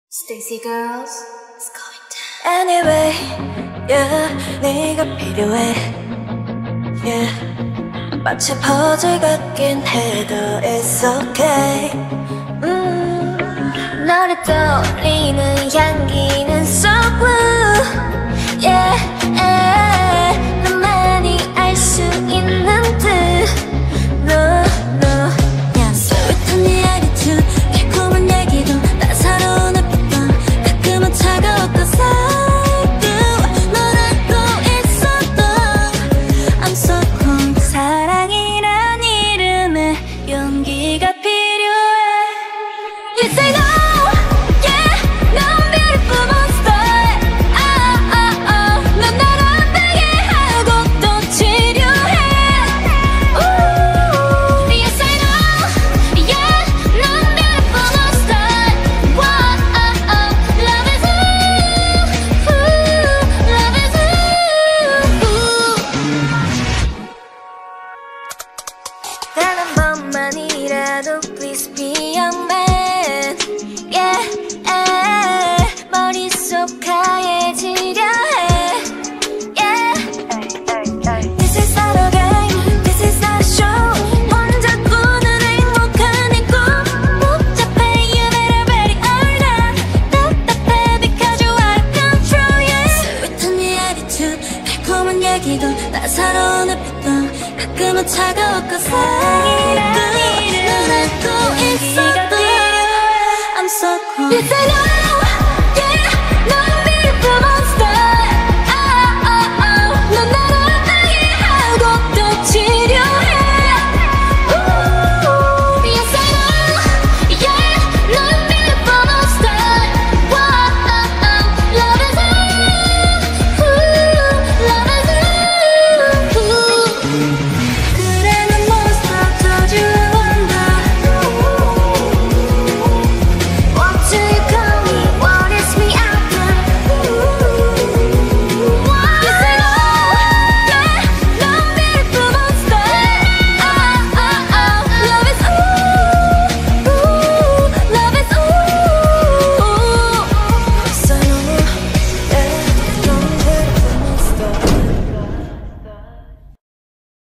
Stacy girls, it's going down. Anyway, yeah, 네가 필요해. Yeah, 마치 퍼즐 같긴 해도 it's okay. 너를 떠올리는 향기는 so blue. Yeah, 너만이 알 수 있는 듯. No, yeah. 스윗한 네 attitude, 달콤한 얘기도 따사로운 햇빛도 가끔은 차가웠던 사이도 널 알고 있어도 I'm so cold. 사랑이란 이름에 용기가 필요해. You say no. 단 한 번만이라도 please be a man. Yeah, 머릿속 하얘지려 해. Yeah, This is not a game, this is not a show. 혼자 꾸는 행복한 이 꿈. 복잡해, you better ready or not. 답답해 because you're out of control. Yeah, 스윗한 네 attitude, 달콤한 얘기도 따사로운 햇빛도 가끔은 차가웠고 사랑이란 이름에 넌 알고 있어도 I'm so cold. You say no.